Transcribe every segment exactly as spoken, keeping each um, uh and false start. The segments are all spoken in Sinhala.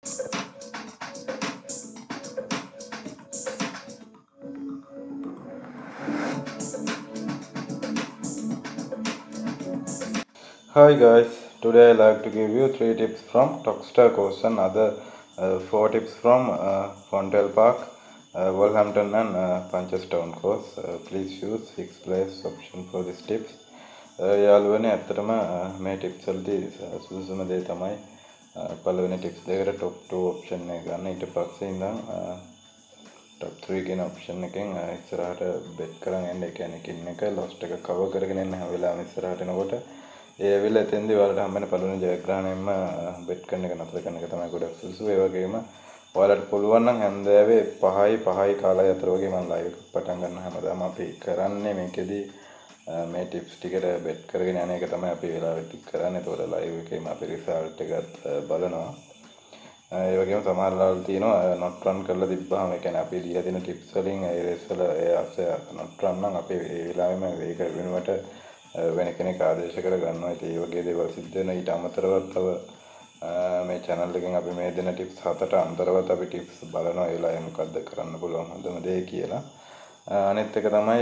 Hi guys, today I like to give you three tips from Uttoxeter course and other uh, four tips from uh, Fontwell Park, uh, Wolverhampton and uh, Punchestown course. Uh, please use fixed place option for these tips. යාළුවනේ ඇත්තටම මේ ටිප්ස් වලදී සුදුසුම දේ තමයි පළවෙනි ටිප්ස් දෙකට top two option එක ගන්න. ඊට පස්සේ ඉඳන් top three කියන option එකෙන් ඉස්සරහට bet කරන් යන්න. ඒ කියන්නේ කින් එක lost එක cover කරගෙන යන්න හැම වෙලාවෙම ඉස්සරහට එනකොට ඒ ඇවිල්ලා එතෙන්දී ඔයාලට හම්බෙන පළවෙනි ජයග්‍රහණයෙන්ම bet කරන එක නතර කරන එක තමයි ගොඩක් සුදුසු. ඒ වගේම ඔයාලට පුළුවන් නම් හැන්දෑවේ පහයි පහයි කාලය අතර වගේ මම live එකක් පටන් ගන්න හැමදාම අපි කරන්නේ මේකෙදී මේ tips ටිකට bet කරගෙන යන එක තමයි අපි වෙලාවට කරන්නේ. ඒතකොට live එකේම අපි result එකත් බලනවා. ඒ වගේම සමහර ලාල් තියෙනවා not run කරලා තිබ්බහම ඒ කියන්නේ අපි දීලා දෙන tips වලින් ඒ race වල ඒ අස්සේ not run නම් අපි ඒ වෙලාවෙම ඒක වෙනුවට වෙන කෙනෙක් ආදේශ කර ගන්නවා. ඉතින් ඒ වගේ දේවල් සිද්ධ වෙන ඊට අමතරව තව මේ channel එකෙන් අපි මේ දෙන tips හතට අන්තරවත් අපි tips බලනවා ඒ වෙලාවේ මොකද්ද කරන්න පුළුවන් හොඳම දේ කියලා. අනිත් එක තමයි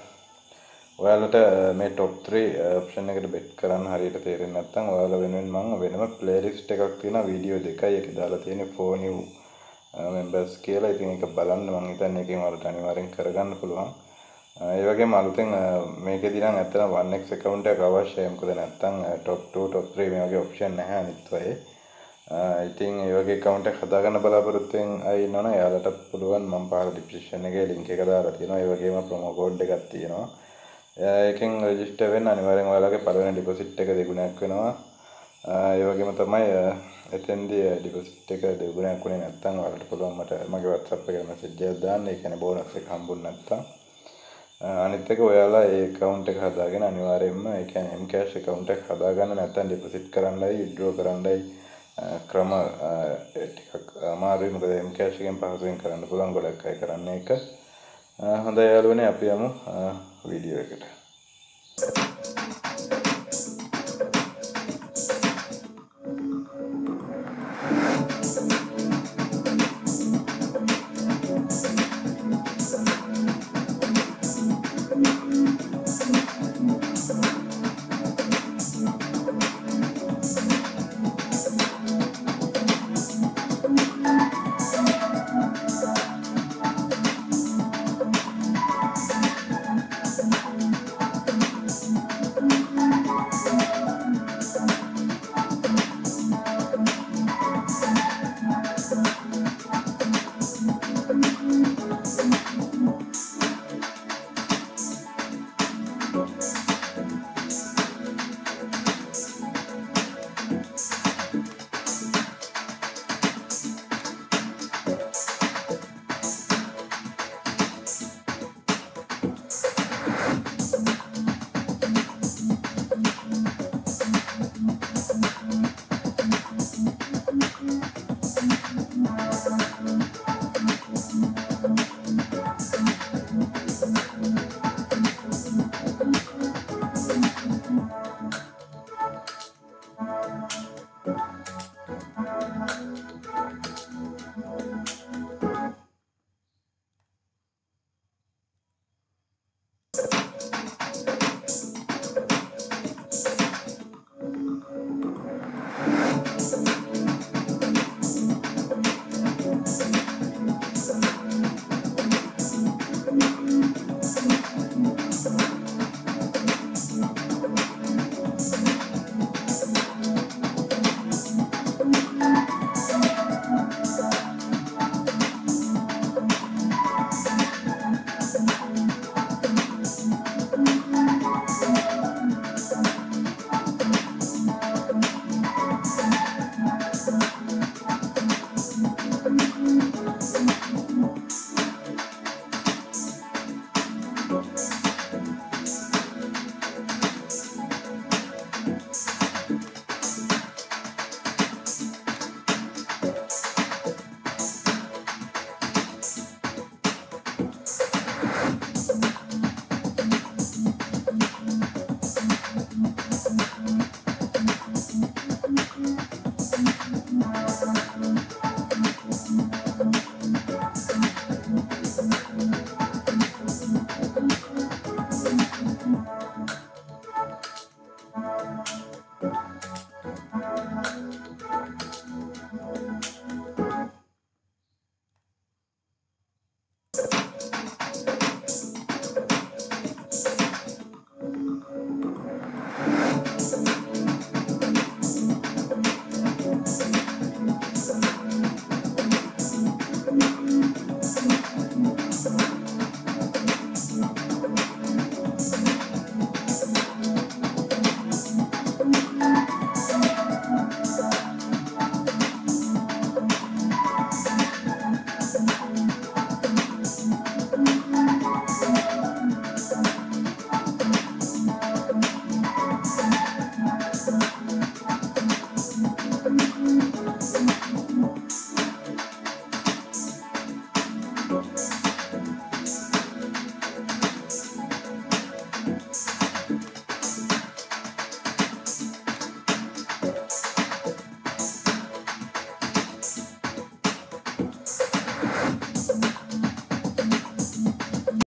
ඔයාලට මේ top three option එකට bet කරන්න හරියට තේරෙන්නේ නැත්නම් ඔයාලා වෙනුවෙන් මම වෙනම playlist එකක් තියෙනවා වීඩියෝ දෙකයි එකේ දාලා තියෙන්නේ four new members කියලා. ඉතින් ඒක බලන්න මම හිතන්නේ ඒකෙන් ඔයාලට අනිවාර්යෙන් කරගන්න පුළුවන්. ඒ වගේම අලුතෙන් මේකේදී නම් ඇත්තටම one x account එකක් අවශ්‍යයි. මොකද නැත්නම් top two top three මේ වගේ option නැහැ අනිත් වගේ. ඉතින් ඒ වගේ account එකක් හදාගන්න බලාපොරොත්තු වෙන අය ඉන්නවනේ එයාලට පුළුවන් මම පහළ description එකේ link එක දාලා තියෙනවා. ඒ වගේම promo code එකක් තියෙනවා. ඒකෙන් register වෙන්න අනිවාර්යෙන් ඔයාලගේ පළවෙනි deposit එක දෙගුණයක් වෙනවා. ඒ වගේම තමයි එතෙන්දී deposit එක දෙගුණයක් වුණේ නැත්නම් ඔයාලට පුළුවන් මට මගේ WhatsApp එකට message එකක් දාන්න. ඒ කියන්නේ bonus එක හම්බුනේ නැත්නම් අනිත් එක ඔයාලා ඒ account එක හදාගෙන අනිවාර්යයෙන්ම ඒ කියන්නේ Mcash account එක හදාගන්න නැත්නම් deposit කරන්නයි withdraw කරන්නයි ක්‍රම ටිකක් අමාරුයි. මොකද Mcash එකෙන් පහසුවෙන් කරන්න පුළුවන් ගොඩක් අය කරන්නේ ඒක. හොඳයි යාළුවනේ අපි යමු වීඩියෝ එකට.